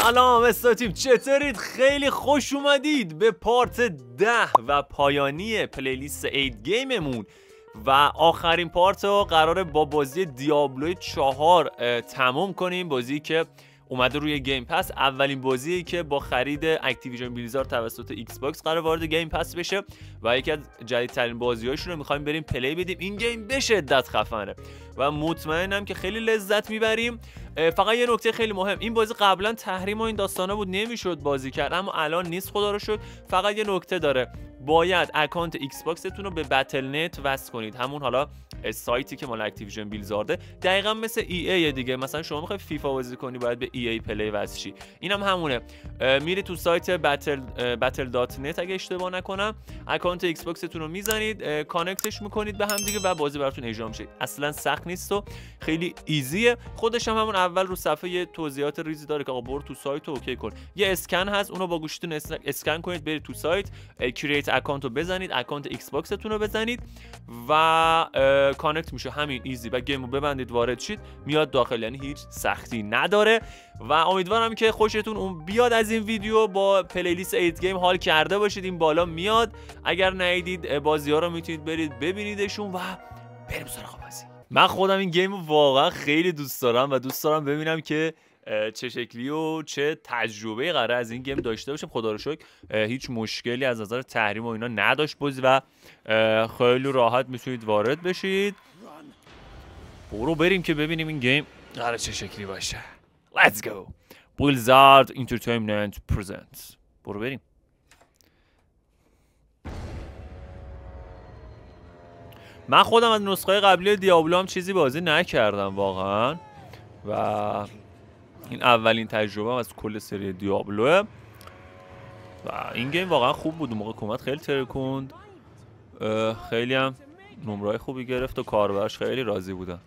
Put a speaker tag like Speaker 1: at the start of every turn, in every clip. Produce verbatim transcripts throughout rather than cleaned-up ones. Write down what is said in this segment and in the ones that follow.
Speaker 1: سلام استاتیم، چطورید؟ خیلی خوش اومدید به پارت ده و پایانی پلیلیست اید گیممون و آخرین پارت رو قراره با بازی دیابلو چهار تموم کنیم. بازی که اومده روی گیم پس، اولین بازیه که با خرید اکتیویژن بلیزارد توسط ایکس باکس قرار وارد گیم پس بشه و یکی از جدیدترین بازی‌هاشون رو می‌خوایم بریم پلی بدیم. این گیم به شدت خفنه و مطمئنم که خیلی لذت میبریم. فقط یه نکته خیلی مهم، این بازی قبلا تحریم و این داستانا بود، نمیشد بازی کرد، اما الان نیست خدا رو شکر. فقط یه نکته داره، باید اکانت ایکس باکستون رو به بتل نت وصل کنید، همون حالا سایتی که مال اکتیویژن بلیزارده، دقیقاً مثل ای ای دیگه. مثلا شما میخوای فیفا بازی کنی باید به ای ای پلی وصل شی، اینم هم همونه. میری تو سایت بتل بتل دات نت اگه اشتباه نکنم، اکانت ایکس باکستون رو میزنید، کانکتش میکنید به هم دیگه و بازی براتون اجرا میشه. اصلا سخت نیست و خیلی ایزیه. خودش هم همون اول رو صفحه یه توضیحات ریزی داره که آقا برو تو سایت رو اوکی کن. یه اسکن هست، اونو با گوشیتون اسکن کنید، برید تو سایت، کرییت اکانت رو بزنید، اکانت ایکس باکستون رو بزنید و کانکت میشه. همین ایزی. و گیم رو ببندید، وارد شید، میاد داخل. یعنی هیچ سختی نداره و امیدوارم که خوشتون اون بیاد از این ویدیو. با پلیلیست اید گیم حال کرده باشید، این بالا میاد. اگر ندیدید بازی ها رو میتونید برید ببینیدشون و بریم سراغ بازی. من خودم این گیم رو واقعا خیلی دوست دارم و دوست دارم ببینم که چه شکلی و چه تجربه قراره از این گیم داشته باشیم. خدا رو شکر هیچ مشکلی از نظر تحریم و اینا نداشت بازی و خیلی راحت میتونید وارد بشید. برو بریم که ببینیم این گیم قراره چه شکلی باشه. Let's go. Blizzard Entertainment presents. برو بریم. من خودم از نسخه قبلی دیابلو هم چیزی بازی نکردم واقعا و این اولین تجربه هم از کل سری دیابلوه و این گیم واقعا خوب بود. اون موقع کمت خیلی ترکوند، خیلی هم نمرای خوبی گرفت و کاربرش خیلی راضی بودن.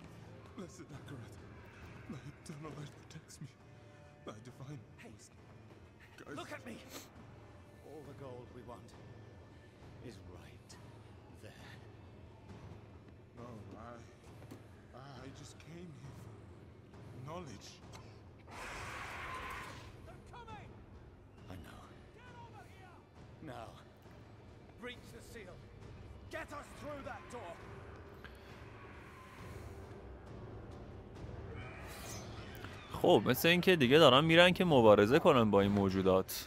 Speaker 1: خب مثل این که دیگه دارن میرن که مبارزه کنن با این موجودات.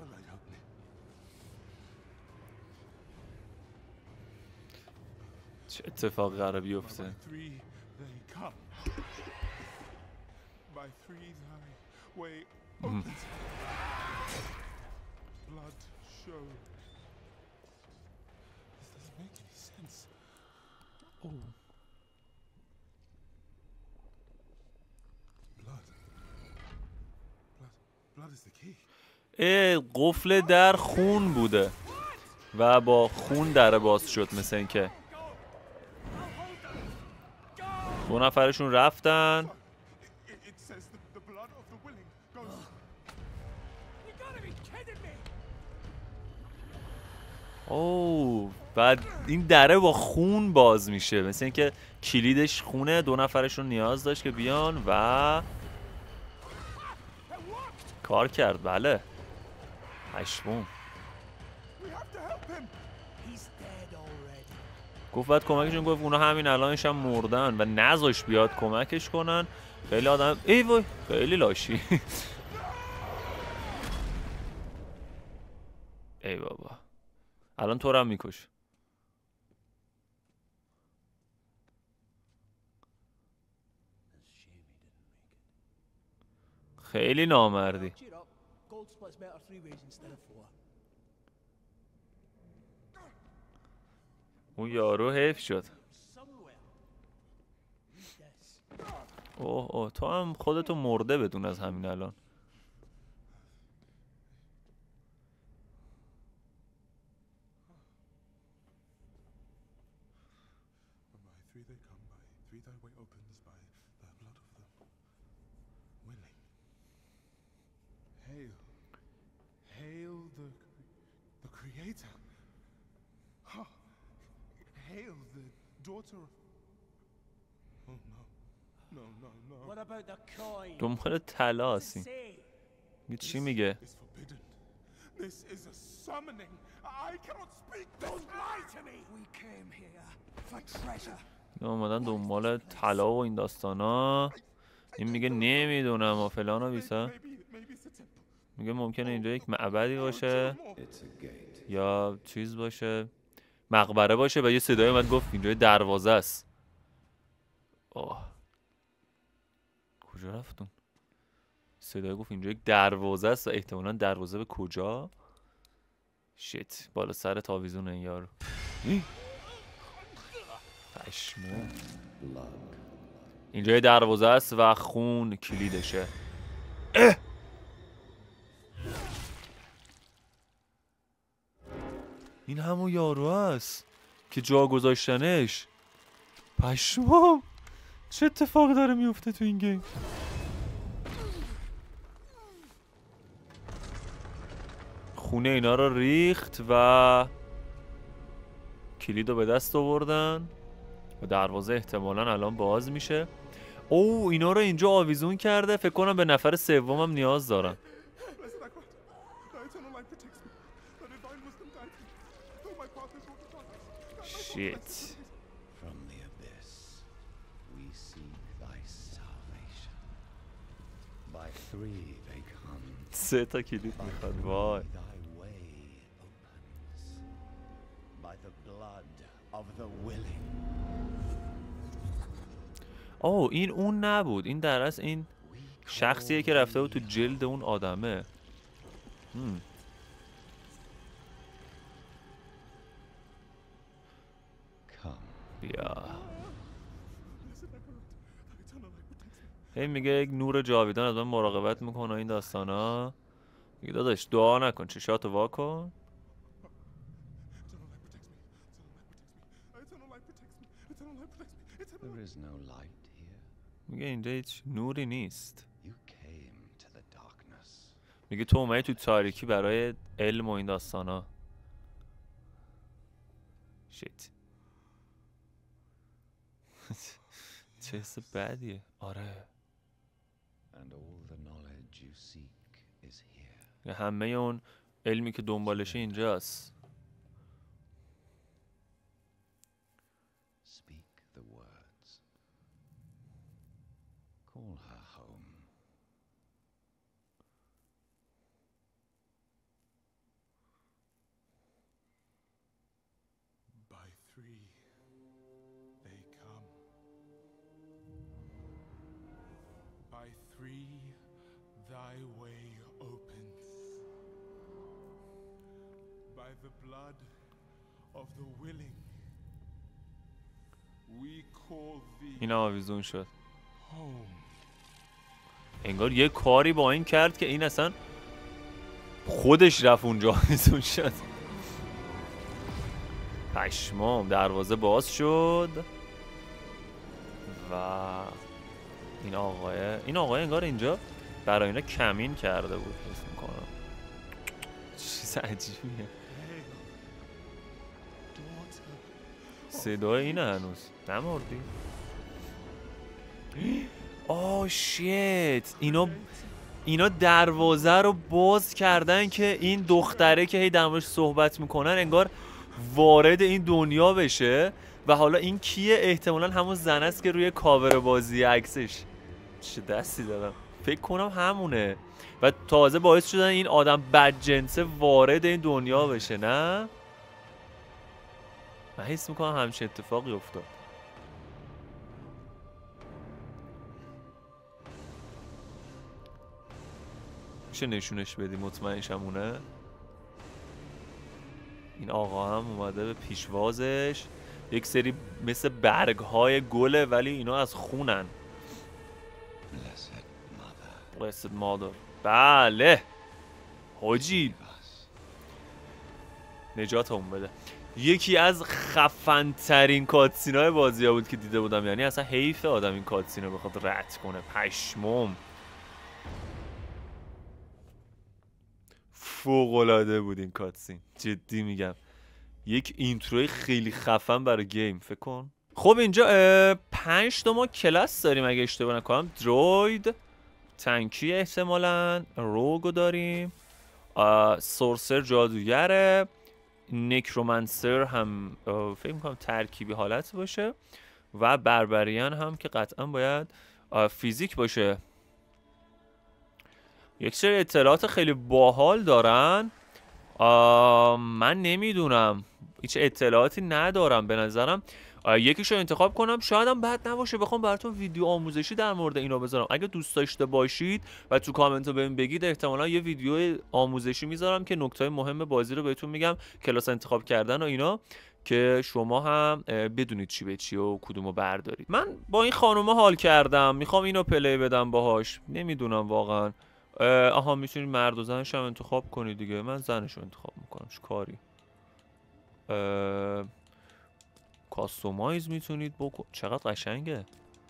Speaker 1: چه اتفاقی قراره بیفته؟ ای قفل در خون بوده و با خون در باز شد. مثل این که دو نفرشون رفتن. اوه بعد این دره با خون باز میشه. مثل این که کلیدش خونه. دو نفرشون نیاز داشت که بیان و کار کرد. بله هشمون گفت باید کمکشون. گفت اونا همین الانش هم مردن و نذاش بیاد کمکش کنن. خیلی آدم ای وای خیلی لاشی. ای بابا الان تو رو هم میکش. خیلی نامردی. اون یارو حیف شد. اوه اوه تو هم خودتو مرده بدون از همین الان. دنبال طلا هستیم. یه چی میگه؟ اینا اومدن دنبال طلا و این داستانا. این میگه نمیدونم و فلان و بیسا. میگه ممکنه اینجا یک معبدی باشه یا چیز باشه، مقبره باشه. و یه صدای اومد گفت اینجا دروازه است. آه کجا رفتون؟ صدای گفت اینجا یک دروازه است و احتمالاً دروازه به کجا؟ شیت بالا سر تاویزون این یارو. پشمو. اینجا یه دروازه است و خون کلیدشه. اه! این همون یارو است که جا گذاشتنش. پشمو. چه اتفاقی داره میفته تو این گیم؟ خونه اینا رو ریخت و کلیدو به دست آوردن و دروازه احتمالاً الان باز میشه. او اینا رو اینجا آویزون کرده. فکر کنم به نفر سومم نیاز دارن. شیت. سه تا کلید میخواد. وای. اوه این اون نبود. این در اصل این شخصیه که رفته بود تو جلد اون آدمه. هم. بیا. هی میگه یک نور جاویدان از من مراقبت میکنه این داستانا. میگه داداش دعا نکن، چشاتو وا کن. میگه اینجا هیچ نوری نیست. میگه تو اومدی تو تاریکی برای علم و این داستانا. شیت. چه حس بدیه. آره. همه اون علمی که دنبالشه اینجاست. این آویزون شد. انگار یه کاری با این کرد که این اصلا خودش رفت اونجا آویزون شد. پشمام. دروازه باز شد و این آقای این آقای انگار اینجا برای اینا کمین کرده بود. حس میکنم چیز عجیبیه. صدای اینه هنوز نمردی؟ آه شیت. اینا اینا دروازه رو باز کردن که این دختره که هی در موردش صحبت میکنن انگار وارد این دنیا بشه. و حالا این کیه؟ احتمالاً همون زن است که روی کاور بازی عکسش. چه دستی دارم. فکر کنم همونه. و تازه باعث شدن این آدم بدجنسه وارد این دنیا بشه. نه من حس میکنم همچین اتفاقی افتاد. میشه نشونش بدی مطمئن شمونه؟ این آقا هم اومده به پیشوازش. یک سری مثل برگ های گله ولی اینا از خونن. Blessed mother. بله حاجی نجاتمون بده. یکی از خفن ترین کاتسین های بازی ها بود که دیده بودم. یعنی اصلا حیف آدم این کاتسین رو بخواد رد کنه. پشمم. فوق‌العاده بود این کاتسین. جدی میگم. یک اینتروی خیلی خفن برای گیم. فکر کن. خب اینجا پنج تا ما کلاس داریم اگه اشتباه نکنم. دروید، تنکی احتمالاً. روگو داریم. سورسر جادوگره. نکرومنسر هم فکر میکنم ترکیبی حالت باشه و بربریان هم که قطعا باید فیزیک باشه. یک سری اطلاعات خیلی باحال دارن. من نمیدونم، هیچ اطلاعاتی ندارم. به نظرم یکیشو انتخاب کنم، شاید هم بد نباشه بخوام براتون ویدیو آموزشی در مورد اینا بذارم. اگه دوست داشته باشید و تو کامنت رو بهم بگید، احتمالا یه ویدیو آموزشی میذارم که نکته مهم بازی رو بهتون میگم، کلاس انتخاب کردن و اینا، که شما هم بدونید چی به چی و کدومو بردارید. من با این خانومه حال کردم، میخوام اینو پلی بدم باهاش. نمیدونم واقعا. آها میتونید مرد و زنش هم انتخاب کنید دیگه. من زنش رو انتخاب میکنم. چه کاری؟ کاستومایز میتونید بکن. چقدر قشنگه.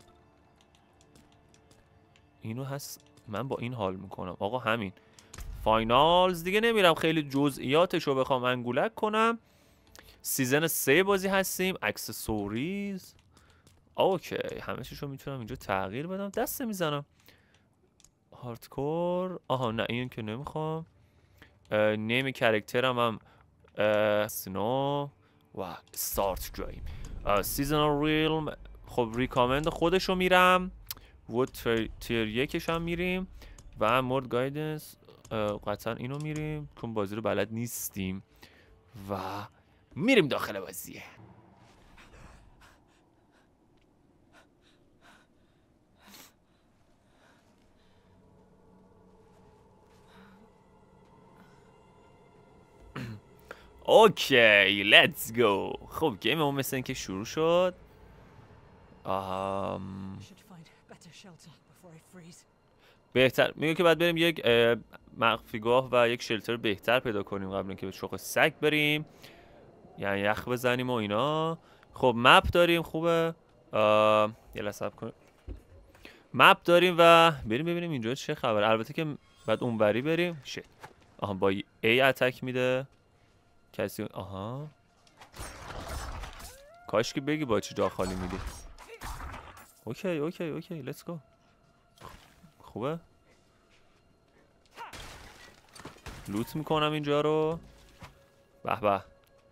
Speaker 1: اینو هست. من با این حال میکنم آقا. همین فاینالز دیگه. نمیرم خیلی جزئیاتش رو بخوام انگولک کنم. سیزن سه بازی هستیم. اکسسوریز اوکی، همه چیشو میتونم اینجا تغییر بدم. دسته میزنم. هاردکور. آها نه این که نمیخوام. نیم کرکترم هم سنو و استارت جایم. سیزنال ریلم. خب ریکامند خودشو میرم. وود تیر یکش هم میریم و مورد گایدنس قطعا اینو میریم چون بازی رو بلد نیستیم و میریم داخل بازیه. اوکی لیتس گو. خب گیم اون مثل این که شروع شد. آم... بهتر میگه که باید بریم یک مخفیگاه و یک شلتر بهتر پیدا کنیم قبل اینکه به شوق سگ بریم، یعنی یخ بزنیم و اینا. خب مپ داریم. خوبه. یه لحظه صبر کنیم. مپ داریم و بریم ببینیم اینجا چه خبره. البته که بعد اونوری بریم. شت. آها با ای اتک میده کسی. آها کاش که بگی با چی جا خالی میدی. اوکی اوکی اوکی لیتس گو. خوبه. لوت میکنم اینجا رو. به به.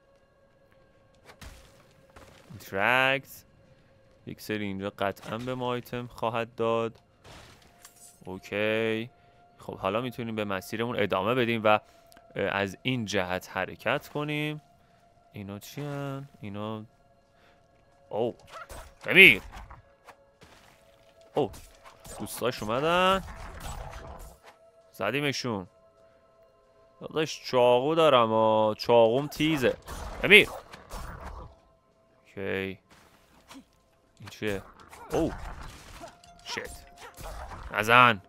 Speaker 1: اینترکت. یک سری اینجا قطعا به ما آیتم خواهد داد. اوکی. خب حالا میتونیم به مسیرمون ادامه بدیم و از این جهت حرکت کنیم. اینا چی هن؟ اینا او بمیر. او دوستاش اومدن زدیمشون. داداش چاقو دارم و چاقوم تیزه. بمیر. اوکی این چیه؟ او شت نزن.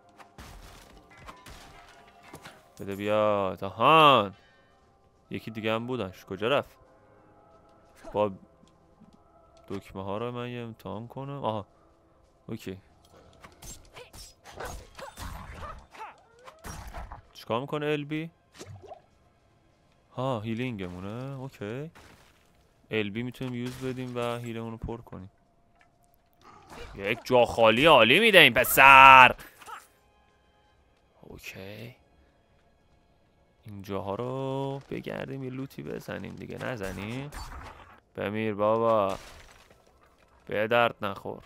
Speaker 1: بده بیاد. آهان یکی دیگه هم بودنش کجا رفت؟ با دکمه ها رو من یه امتحان کنم. آها اوکی. چیکار میکنه ال بی؟ ها هیلینگمونه. اوکی ال بی میتونیم یوز بدیم و هیلمون رو پر کنیم. یک جا خالی عالی میده این پسر. اوکی اینجاها رو بگردیم یه لوتی بزنیم دیگه. نزنیم. بمیر بابا به درد نخور.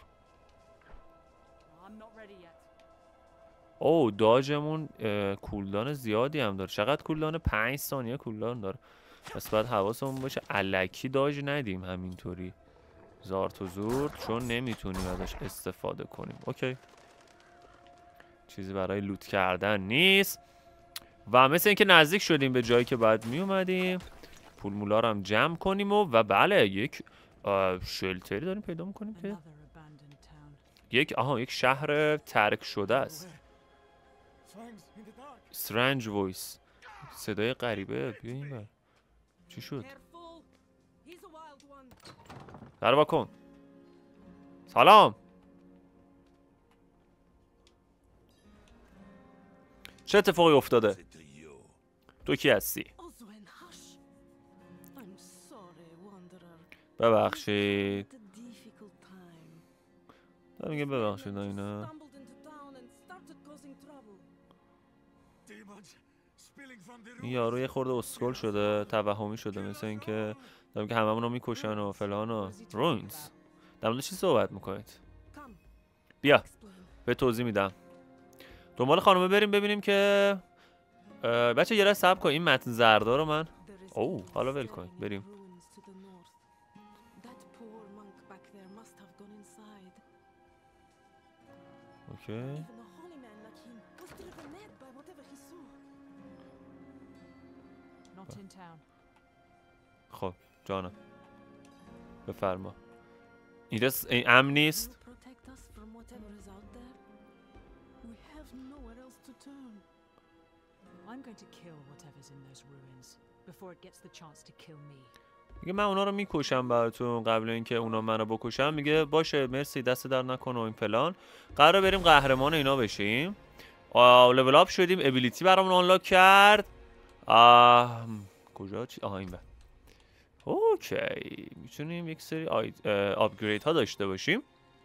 Speaker 1: او داجمون کولدان زیادی هم داره. چقدر کولدان؟ پنج ثانیه کولدان داره. پس باید حواسمون باشه الکی داج ندیم همینطوری زارت و زور، چون نمیتونیم ازش استفاده کنیم. اوکی چیزی برای لوت کردن نیست و مثل اینکه نزدیک شدیم به جایی که باید می اومدیم. پول مولا رو هم جمع کنیم و, و بله یک شلتری داریم پیدا میکنیم که یک آها یک شهر ترک شده است. استرنج وایس. صدای غریبه. بیا این بر. چی شد؟ در با کن. سلام. چه اتفاقی افتاده؟ تو کی هستی؟ ببخشید. دارم میگه ببخشید اینا. این یارو یه خورده اسکل شده، توهمی شده، مثل اینکه دارم که هممون رو میکشن و فلان و روینز. در مورد چی صحبت میکنید؟ بیا به توضیح میدم. دنبال خانومه بریم ببینیم که بچه یه لحظه صبر کن. این متن زردا رو من اوه حالا ول کن بریم. اوکی خب جانم بفرما. اینجا این امن نیست. میگه من اونا رو میکشم براتون قبل اینکه اونا منو بکشن. میگه باشه مرسی دست در نکنه و این فلان. قراره بریم قهرمان اینا بشیم. لول اپ شدیم. ابیلیتی برامون آنلاک کرد. آه کجا چی آها این بر. اوکی میتونیم یک سری آپگرید ها داشته باشیم.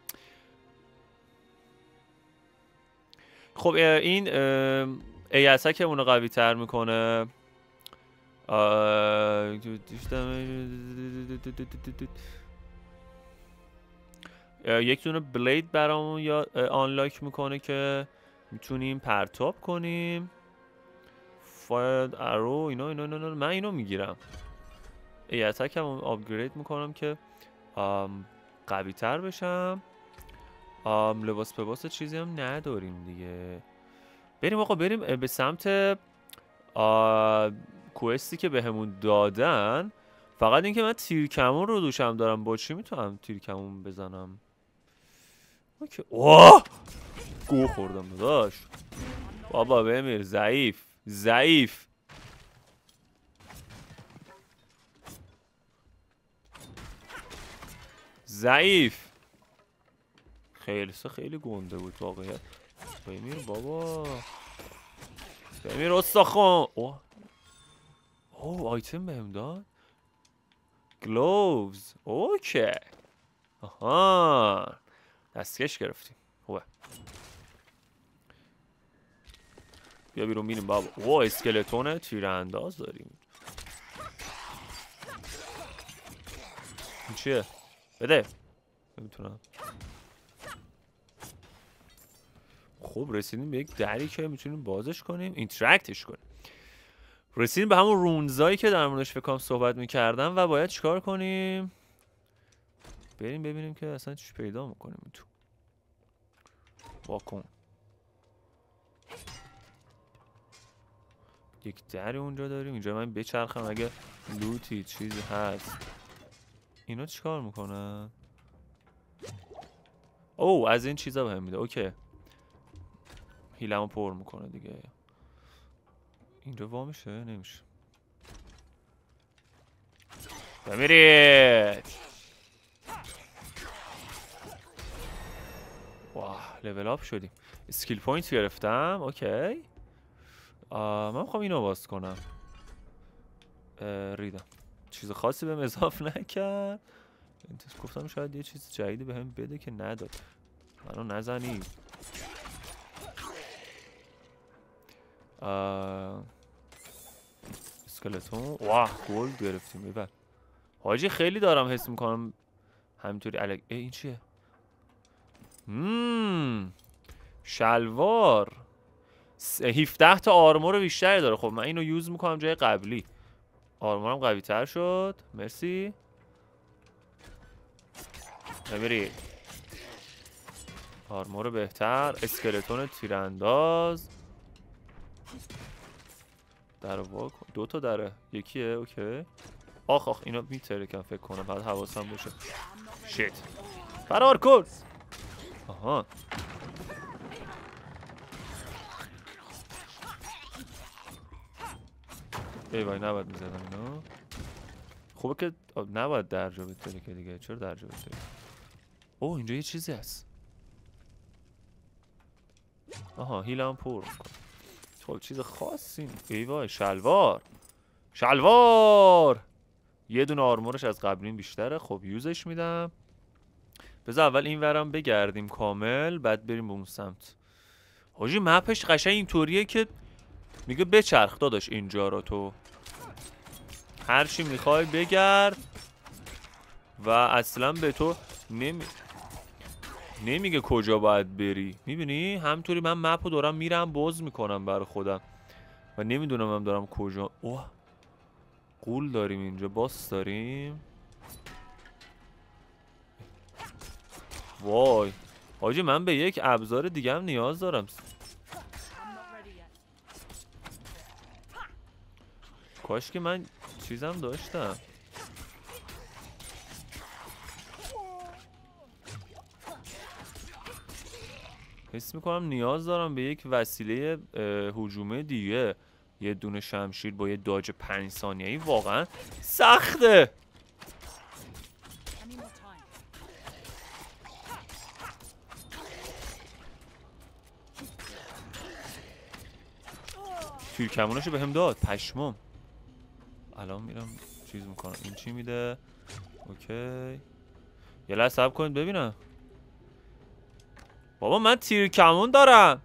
Speaker 1: خب این ایسا که اونو قوی تر میکنه. یک دونه بلید برامون یا آنلاک میکنه که میتونیم پرتاب کنیم. فایر ارو اینا اینا اینا من اینو میگیرم. ای اتک هم آپگرید میکنم که قوی تر بشم. لباس پباس چیزی هم نداریم دیگه. بریم آقا بریم به سمت کوئستی که بهمون دادن. فقط اینکه من تیرکمون رو دوشم دارم. با چی میتونم تیرکمون بزنم؟ اوکی اوه گو خوردم داداش. بابا بمیر. ضعیف ضعیف. ضعیف. خیلی سه خیلی گنده بود واقعیت. بمیر بابا بمیر استخون. اوه اوه آیتم بهم داد. گلووز اوکی. آها دستکش گرفتیم. خوبه بیا بیرون بینیم بابا. اوه اسکلتون تیرانداز داریم. این چیه؟ بده. نمیتونم. خب رسیدیم به یک دری که میتونیم بازش کنیم اینتراکتش کنیم. رسیدیم به همون رونزایی که در موردش فکر کنم صحبت میکردم و باید چیکار کنیم؟ بریم ببینیم که اصلا چی پیدا میکنیم تو. واکن یک دری اونجا داریم. اینجا من بچرخم اگه لوتی چیزی هست. اینا چیکار میکنن؟ او از این چیزا بهم میده. اوکی هیلمو پر میکنه دیگه. اینجا وا میشه؟ نمیشه. بمیرید. واه لول اپ شدیم. اسکیل پوینت گرفتم. اوکی من میخوام اینو باز کنم. ریدم. چیز خاصی بهم اضافه نکرد. گفتم شاید یه چیز جدیدی بهم بده که نداد. منو نزنی. اسکلتون. واه گولد گرفتیم. ببر حاجی خیلی دارم حس میکنم همینطوری الگ. این چیه؟ مم. شلوار هفده تا آرمور بیشتری داره. خب من اینو یوز میکنم جای قبلی. آرمورم قوی تر شد. مرسی. نمیری. آرمور بهتر. اسکلتون تیرانداز. در واقع دو تا داره. یکیه. اوکی. آخ آخ اینا میترکن فکر کنم. بعد حواسم باشه. شیت فرار کن. آها ای وای نباید میزدم اینا. خوبه که نباید درجا بتره که دیگه. چرا درجا بتره؟ اوه اینجا یه چیزی هست. آها هیلم پر کن. خب چیز خاصی. ای وای شلوار. شلوار یه دونه آرمورش از قبلین بیشتره. خب یوزش میدم. بذار اول این ورم بگردیم کامل بعد بریم به اون سمت. حاجی مپش قشنگ اینطوریه که میگه بچرخ داداش اینجا رو تو هر چی میخوای بگرد و اصلا به تو نمی نمیگه کجا باید بری. میبینی همطوری من مپو دارم میرم باز میکنم برای خودم و نمیدونم هم دارم کجا. اوه قول داریم اینجا، باس داریم. وای حاجی من به یک ابزار دیگه هم نیاز دارم. کاش که من چیزم داشتم. حس میکنم نیاز دارم به یک وسیله هجومه دیگه. یه دونه شمشیر با یه داج پنج ثانیه‌ای واقعا سخته. تیر کموناشو به هم داد پشمام. الان میرم چیز میکنم. این چی میده؟ اوکی یه لحظه صبر کنید ببینم. بابا من تیر کمون دارم.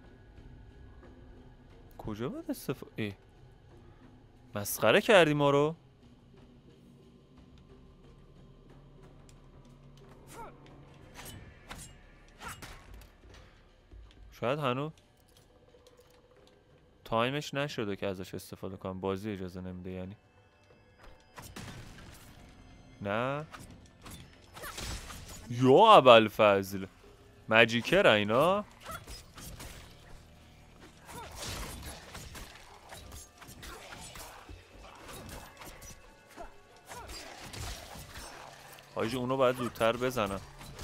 Speaker 1: کجا باید استفاده؟ ای مسخره کردی ما رو. شاید هنوز تایمش نشده که ازش استفاده کنم. بازی اجازه نمیده یعنی. نه یا ابوالفضل ماجیکر اینا. حاجی اونو باید زودتر بزنم.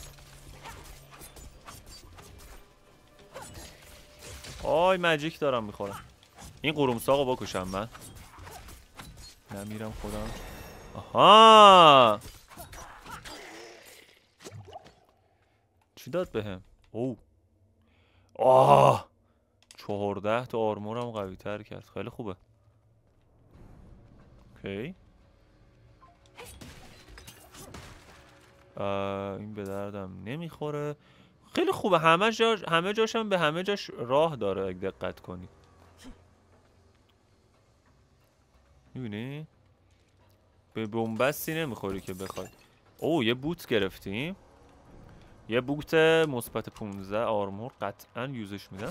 Speaker 1: آی ماجیک دارم میخورم. این قرمساقو بکشم من. نمیرم خودم. آها چی داد بهم؟ او آه چهارده تا آرمورم قوی تر کرد. خیلی خوبه. اوکی این به دردم نمیخوره. خیلی خوبه. همه جاش همه جاشم به همه جاش راه داره اگه دقت کنی. میبینی؟ به بنبستی نمیخوری که بخوای. اوه یه بوت گرفتیم. یه بوت مثبت پونزده آرمور قطعا یوزش میدم.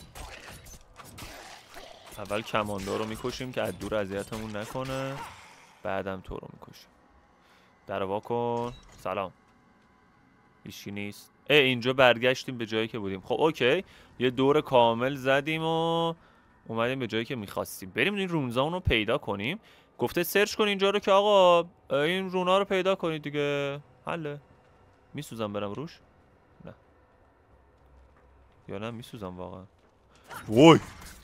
Speaker 1: اول کماندار رو میکشیم که از دور اذیتمون نکنه. بعدم تو رو میکشیم. در وا کن. سلام. هیچی نیست. اه اینجا برگشتیم به جایی که بودیم. خب اوکی یه دور کامل زدیم و اومدیم به جایی که میخواستیم بریم. این رونزان رو پیدا کنیم. گفته سرچ کن اینجا رو که آقا این رونا رو پیدا کنید دیگه. حله. میسوزم برم روش؟ نه یا نه میسوزم واقعا. وای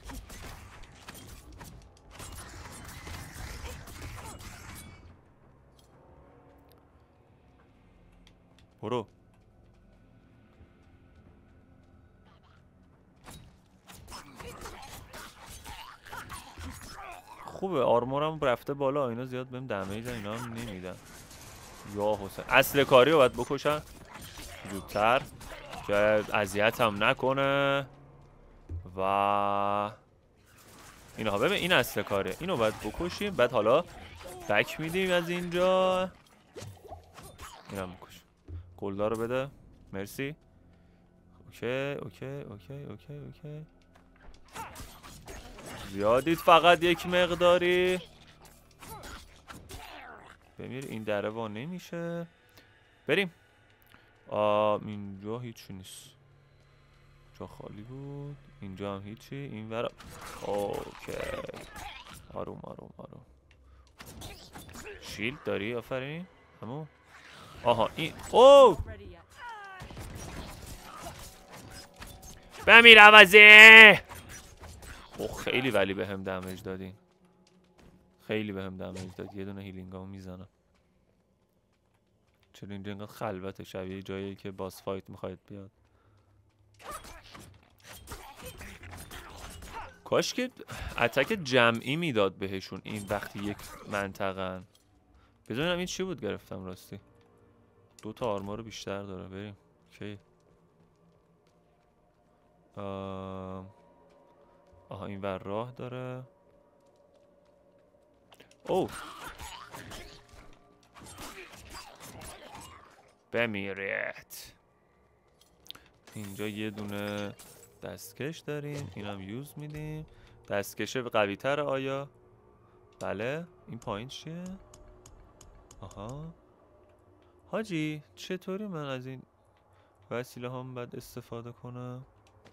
Speaker 1: برو. خوبه آرمورم رفته بالا. اینا زیاد بهم دمیج اینا هم نمیدن. یا حسین اصل کاری رو باید بکشن زودتر که اذیت هم نکنه. و اینا ببین این اصل کاره. اینو باید بکشیم بعد حالا بک میدیم از اینجا. اینم بکش. گلدار رو بده. مرسی. اوکی اوکی اوکی اوکی اوکی زیادید فقط یک مقداری. بمیر این دره وا نمیشه. بریم. آه اینجا هیچی نیست. جا خالی بود. اینجا هم هیچی. این ورا اوکی آروم آروم آروم. شیلد داری آفرین همون. آها این اوه بمیر عوضی. اوه خیلی ولی به هم دمیج دادین. خیلی به هم دمیج داد. یه دونه هیلینگامو میزنم. چرا اینجا اینقدر خلوته؟ شبیه جایی که باس فایت میخواید بیاد. کاش که اتک جمعی میداد بهشون این وقتی یک منطقه. بدونم این چی بود گرفتم راستی. دو تا آرمار بیشتر داره. بریم. اوکی. آها این ور راه داره. اوه بمیرید. اینجا یه دونه دستکش داریم، اینم یوز میدیم. دستکش قوی تر آیا؟ بله. این پایین چیه؟ آها حاجی چطوری من از این وسیله هم باید استفاده کنم؟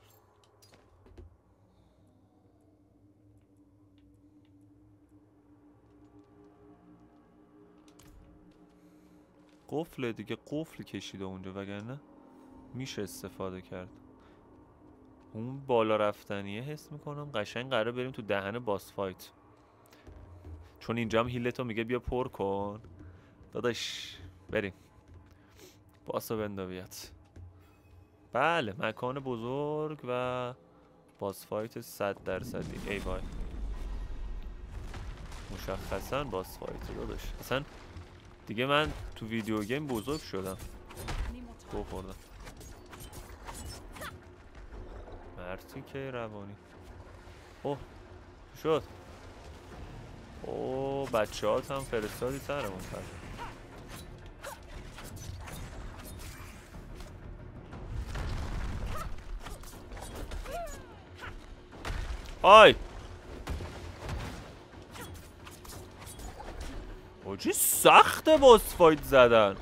Speaker 1: قفله دیگه، قفل کشیده اونجا وگرنه میشه استفاده کرد. اون بالا رفتنیه حس میکنم قشنگ قراره بریم تو دهن باس فایت، چون اینجا هم هیلتو میگه بیا پر کن داداش. بریم باسو بنداویت. بله مکان بزرگ و باس فایت صد درصدی. ای وای مشخصا باس فایت داداش. اصلا دیگه من تو ویدیو گیم بزرگ شدم. گو خوردم مرتی که روانی. اوه شد. اوه بچه هات هم فرستادی سرمون کرد. آی اوجی سخته باس فایت زدن.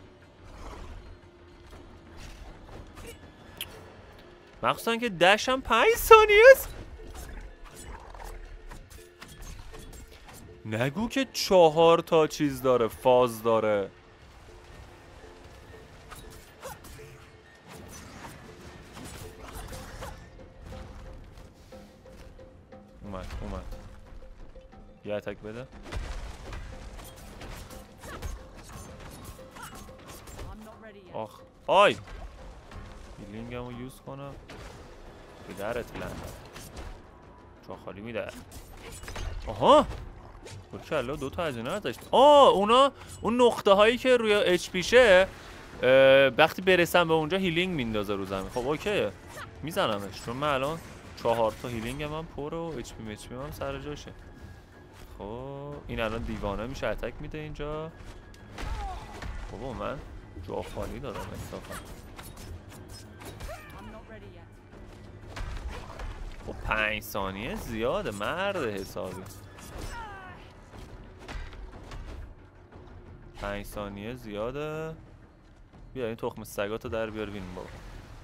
Speaker 1: مخصوصا که دش هم پنج ثانیه است. نگو که چهار تا چیز داره، فاز داره. اومد اومد یه اتک بده. آخ آی هیلینگم رو یوز کنم که درت لنده چون خالی میده. آها برکلا دوتا از اینا ازش. آه اونا اون نقطه هایی که روی اچ پیشه وقتی برسم به اونجا هیلینگ میندازه رو زمین. خب اوکیه میزنمش چون من الان چهار تا هیلینگ من پر و اچ پی اچ پی هم سر جاشه. خب این الان دیوانه میشه اتک میده اینجا. بابا من جا خالی دارم انصافا. خب پنج ثانیه زیاده مرد حسابی. پنج ثانیه زیاده. بیا این تخم سگاتو در بیار ببینیم بابا.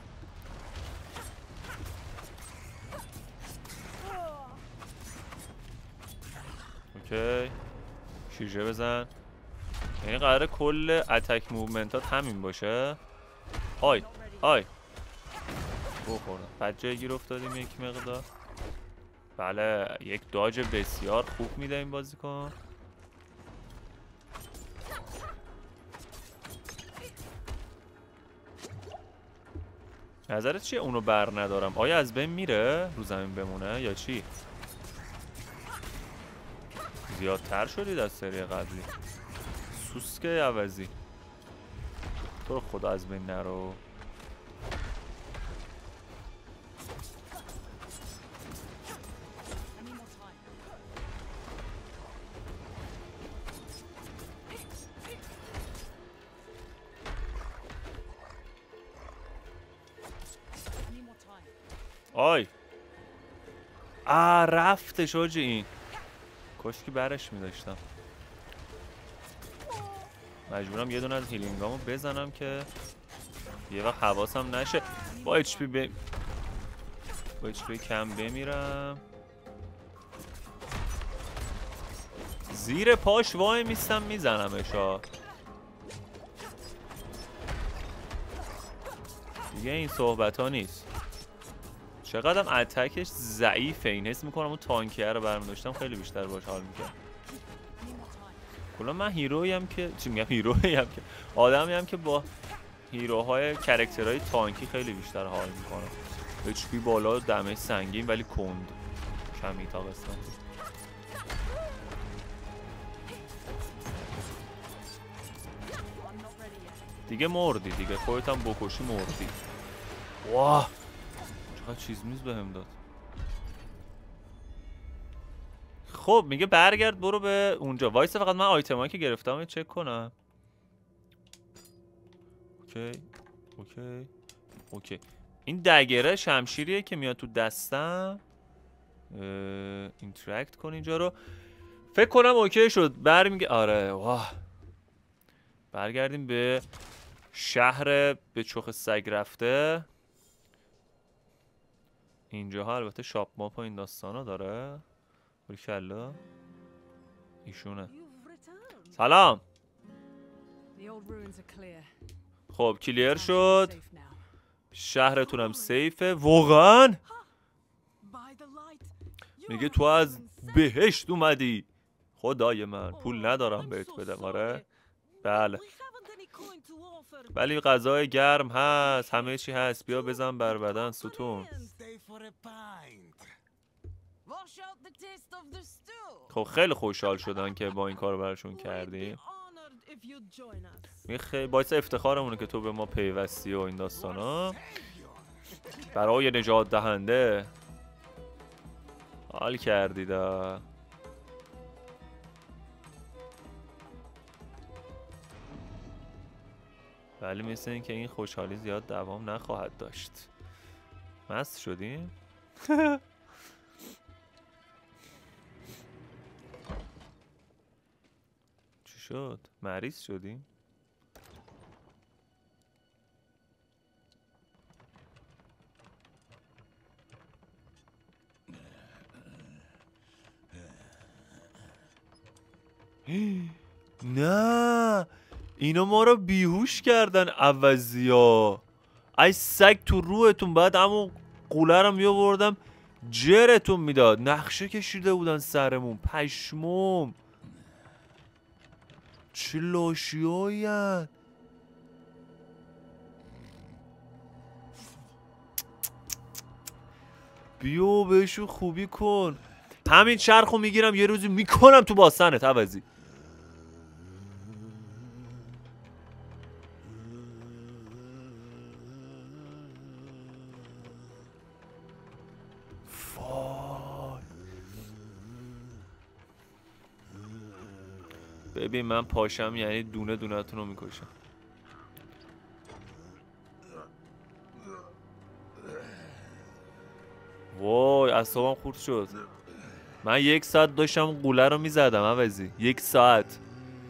Speaker 1: اوکی شیرجه بزن. یعنی قراره کل اتک موومنتات همین باشه. آی آی بخوردم بد جای گیر افتادیم یک مقدار. بله یک داج بسیار خوب میده این بازیکن. نظرت چیه اونو بر ندارم؟ آیا از بین میره رو زمین بمونه یا چی؟ زیادتر شدید از سری قبلی. سوسکه عوضی تو رو خدا از بین نرو. آی آه رفتش آجی. این کاش که برش میداشتم. مجبورم یه دونه از هیلینگامو بزنم که یه وقت حواسم نشه. با اچ پی ب... با اچ پی کم بمیرم. زیر پاش وای میستم میزنمش ها. دیگه این صحبت ها نیست. چقدرم اتکش ضعیفه. این حس میکنم اون تانکیه رو برمی داشتم خیلی بیشتر باش حال میکرد. کلا من هیرویی هم که چی میگم هیرویی هم که آدمی هم که با هیروهای کرکترهای تانکی خیلی بیشتر حال میکنم. اچ پی بالا دمش سنگین ولی کند کمی تا قسمت. دیگه مردی دیگه خودت هم بکشی مردی. واه چقدر چیز میز بهم داد. خب میگه برگرد برو به اونجا. وایسا فقط من آیتمایی که گرفتم چک کنم. اوکی اوکی اوکی. این دگره شمشیریه که میاد تو دستم. اینتراکت کن اینجا رو. فکر کنم اوکی شد. برمیگه آره واه. برگردیم به شهر به چخ سگ رفته. اینجاها البته شاپ ماپ و این داستانا داره. باریکلا ایشونه. سلام. خب کلیر شد. شهرتونم سیفه. واقعا میگه تو از بهشت اومدی. خدای من پول ندارم بهت بدم. آره بله ولی غذای گرم هست، همه چی هست. بیا بزن بر بدن ستون. خب خیلی خوشحال شدن که با این کار براشون کردی. میگه خیلی باعث افتخارمونه که تو به ما پیوستی و این داستانا. برای نجات دهنده حال کردید. ولی مثل این که این خوشحالی زیاد دوام نخواهد داشت. مست شدیم؟ چی شد؟ مریض شدیم؟ نه اینا ما رو بیهوش کردن عوضیا. ای سگ تو روحتون. بعد همون قوله رو میآوردم جرتون میداد. نقشه کشیده بودن سرمون. پشمام چه لاشیایین. بیو بهشون خوبی کن. همین چرخو میگیرم یه روزی میکنم تو باسنت عوضی. ببین من پاشم یعنی دونه دونه تون رو میکشم. وای اعصابم خورد شد. من یک ساعت داشتم قوله رو میزدم عوضی. یک ساعت.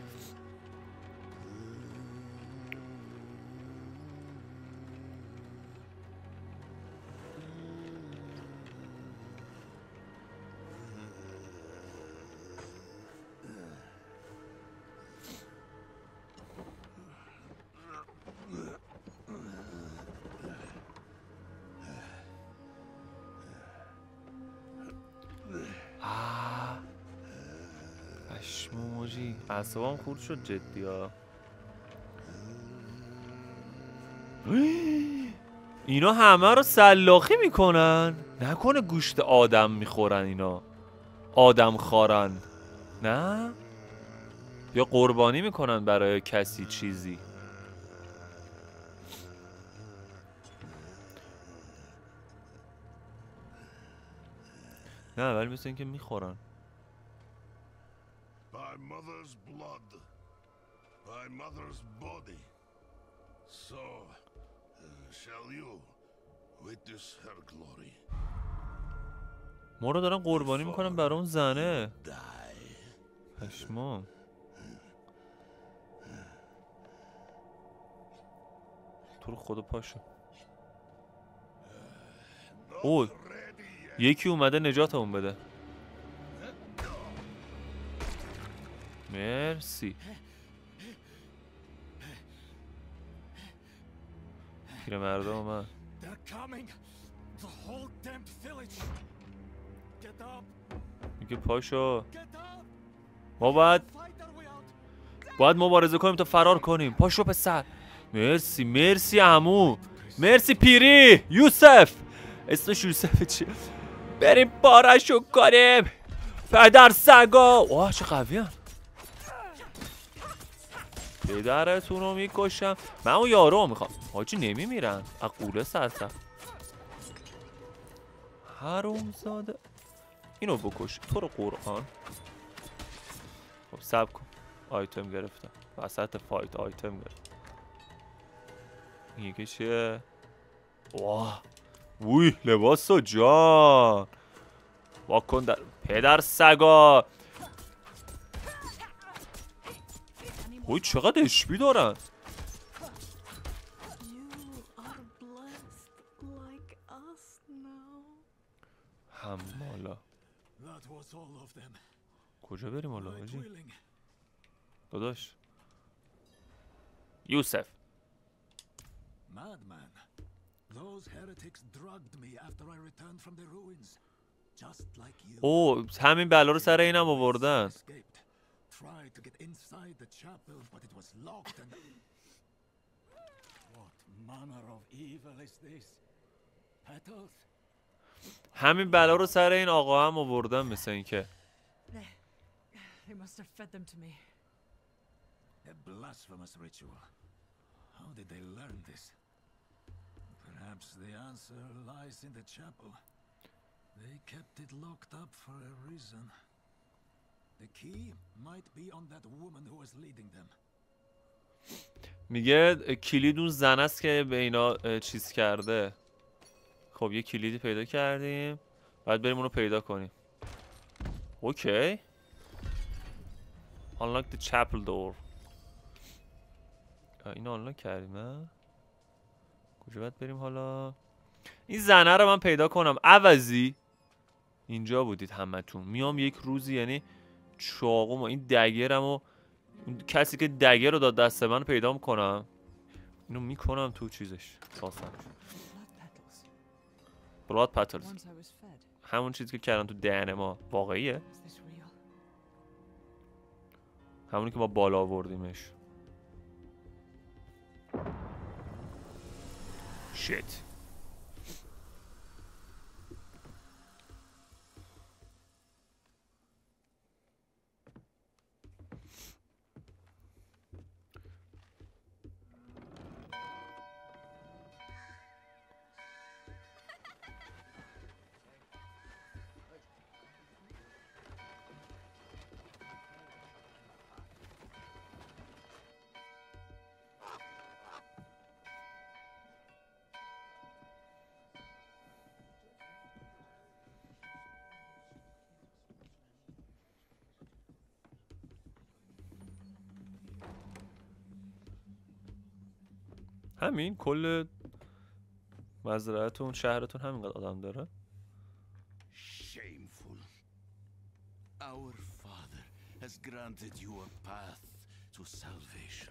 Speaker 1: اعصابم خورد شد جدی ها. اینا همه رو سلاخی میکنن. نکنه گوشت آدم میخورن اینا. آدم خارن. نه یا قربانی میکنن برای کسی چیزی. نه ولی مثل این که میخورن.
Speaker 2: By mother's blood, by mother's body, so uh, shall you witness her glory.
Speaker 1: ما رو دارن قربانی میکنن برای اون زنه. پشمام. تو رو خدا پاشو. اوه یکی اومده نجاتمون بده. مرسی. پیر مرده اومد. میگه پاشو. ما باید باید مبارزه کنیم تا فرار کنیم. پاشو پسر. مرسی مرسی عمو. مرسی پیری. یوسف اسمش یوسف چیه؟ بریم پارشو کنیم پدر سگا. واه چه قوی هم. پدرتون رو میکشم. من اون یارو میخوام. حاجی نمیمیرن اقوله سرسم. حروم زاده. اینو بکش تو رو قرآن. خب سب کن آیتم گرفتم وسط فایت آیتم گرفتم. این یکی چیه؟ واه وی لباسو جان واکن در پدر سگا. وی چقدر اشبی دارن. حمالا کجا بریم حالا حاجی؟ داداش یوسف
Speaker 3: Madman, those heretics drugged me after I returned from the ruins, just like you.
Speaker 1: او همین بلا رو سر اینم آوردن.
Speaker 3: Tried to get inside the chapel, but it was locked and what manner of evil is this? Petals?
Speaker 1: همین بلا رو سر این آقا هم آوردن مثل این که.
Speaker 4: They must have fed them to me.
Speaker 3: A blasphemous ritual. How did they learn this? Perhaps the answer lies in the chapel. They kept it locked up for a reason. The key might be on that woman who was leading them.
Speaker 1: میگه کلید اون زن است که به اینا چیز کرده. خب یه کلیدی پیدا کردیم. باید بریم اونو پیدا کنیم. اوکی. Unlock the chapel door. اینو آنلاک کردیم نه؟ کجا باید بریم حالا؟ این زنه رو من پیدا کنم عوضی اینجا بودید همتون. میام یک روزی یعنی چاقوم و این دگرم و کسی که دگر رو داد دست من پیدا میکنم اینو میکنم تو چیزش ساسم. بلاد پتلز همون چیزی که کردن تو دهن ما واقعیه؟ همونی که ما بالا آوردیمش. Shit. همین کل مزرعتون شهرتون همینقدر آدم داره؟
Speaker 2: Shameful. Our Father has granted you a path to salvation.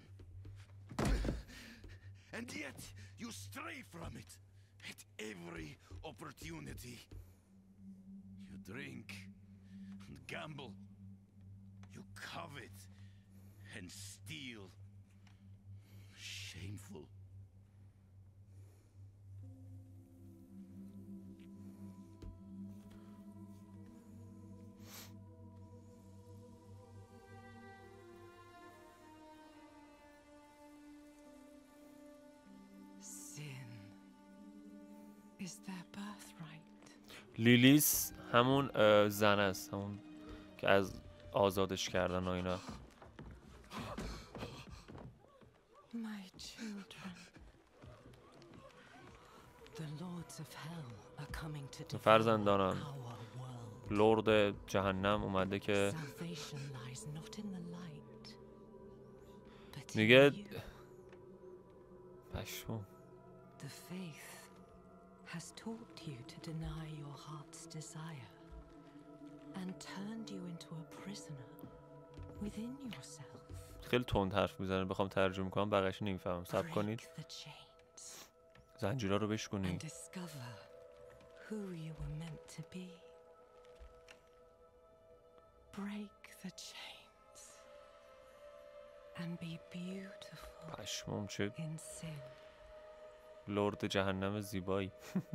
Speaker 2: And yet you stray from it at every opportunity. You drink and gamble. You covet and steal. Shameful.
Speaker 1: لیلیس همون زن است همون که از آزادش کردن و اینا. فرزندانم لرد جهنم اومده که میگه پشمو
Speaker 5: has taught you to deny your heart's desire and turned you into a prisoner within yourself.
Speaker 1: خیلی تند حرف میزنه بخوام ترجمه کنم بقیه‌اش نمیفهمم. صبر کنید. زنجیرها رو بشکنید.
Speaker 5: Who you were meant to be. Break the chains and be beautiful
Speaker 1: پشمام چه
Speaker 5: in sin.
Speaker 1: لرد جهنم زیبایی.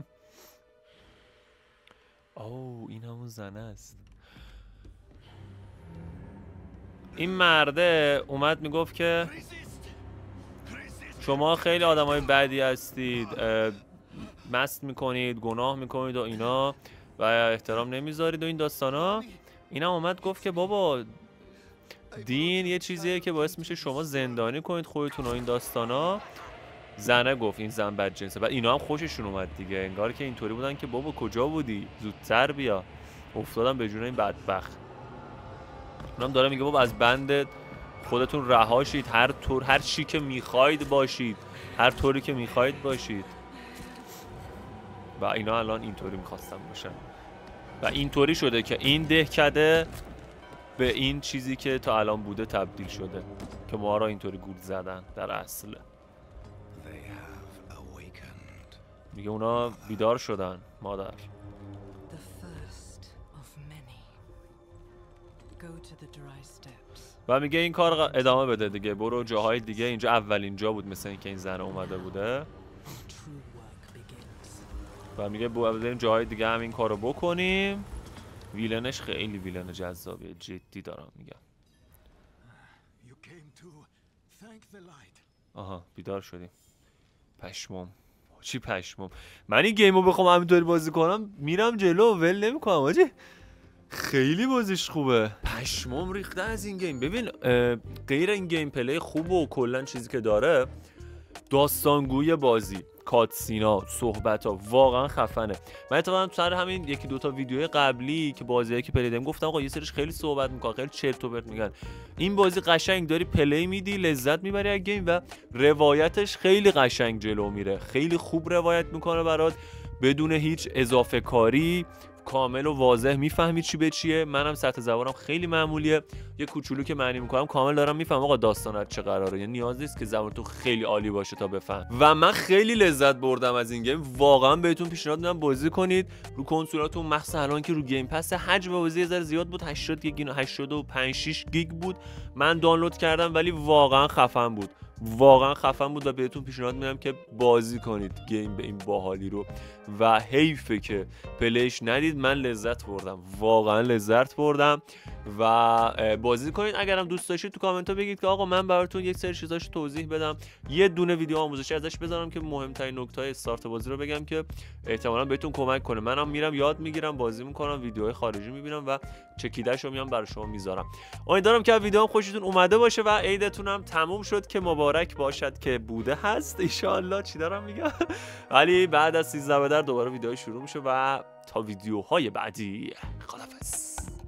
Speaker 1: اوه این همون زنه است. این مرده اومد میگفت که شما خیلی آدمای بدی هستید، مست میکنید، گناه میکنید و اینا، و احترام نمیذارید و این داستانا. اینم اومد گفت که بابا دین یه چیزیه که باعث میشه شما زندانی کنید خودتون و این داستانا. زنه گفت این زن بدجنسه و اینا هم خوششون اومد دیگه، انگار که اینطوری بودن که بابا کجا بودی زودتر بیا. افتادم به جون این بدبخت. اونم داره میگه بابا از بند خودتون رهاشید، هر طور هر چی که میخواید باشید، هر طوری که میخواید باشید. و اینا الان اینطوری میخواستن باشن و اینطوری شده که این دهکده به این چیزی که تا الان بوده تبدیل شده که ما را اینطوری گول زدن در اصل. میگه اونا بیدار شدن مادر. و میگه این کار ادامه بده دیگه، برو جاهای دیگه، اینجا اولین جا بود مثل اینکه این زن اومده بوده. و میگه بریم جاهای دیگه هم این کارو بکنیم. ویلنش خیلی ویلن جذابیه، جدی دارم میگم. آها بیدار شدیم. پشمام چی پشمام. من این گیمو بخوام همینطوری بازی کنم میرم جلو ول نمیکنم آجی. خیلی بازیش خوبه. پشمام ریخته از این گیم. ببین غیر این گیم پلی خوب و کلا چیزی که داره، داستانگوی بازی، کاتسینا، صحبت‌ها واقعا خفنه. من اتفاقا سر همین یکی دو تا ویدیوی قبلی که بازیایی که پلی دادم گفتم آقا یه سریش خیلی صحبت میکنن، خیلی چرت و پرت میگن. این بازی قشنگ داری پلی میدی، لذت میبری از گیم و روایتش خیلی قشنگ جلو میره. خیلی خوب روایت میکنه برات بدون هیچ اضافه کاری، کامل و واضح میفهمی چی به چیه. منم سطح زبانم خیلی معمولیه، یه کوچولو که معنی میکنم کامل دارم میفهمم آقا داستانت چه قراره، یعنی نیاز نیست که زبان تو خیلی عالی باشه تا بفهم. و من خیلی لذت بردم از این گیم، واقعا بهتون پیشنهاد میدم بازی کنید رو کنسولاتون، مخصوصا الان که رو گیم پس. حجم بازی یه ذره زیاد بود، هشتاد گیگ هشتاد و پنج شش گیگ بود من دانلود کردم، ولی واقعا خفن بود، واقعا خفن بود و بهتون پیشنهاد میدم که بازی کنید گیم به این باحالی رو. و حیفه که پلیش ندید، من لذت بردم، واقعا لذت بردم. و بازی کنید. اگرم دوست داشتید تو کامنت ها بگید که آقا من براتون یک سری چیزاش توضیح بدم، یه دونه ویدیو آموزشی ازش بذارم که مهمترین نکته‌های استارت بازی رو بگم که احتمالاً بهتون کمک کنه. منم میرم یاد میگیرم، بازی میکنم، ویدیوهای خارجی میبینم و چکیده‌شو میام برای شما میذارم. امیدوارم که ویدیوام خوشتون اومده باشه و عیدتون هم تموم شد که مبارک باشد که بوده هست ان شاء الله. چی دارم میگم؟ ولی بعد از سیزده به در دوباره ویدیو شروع میشه و تا ویدیوهای بعدی خداحافظ.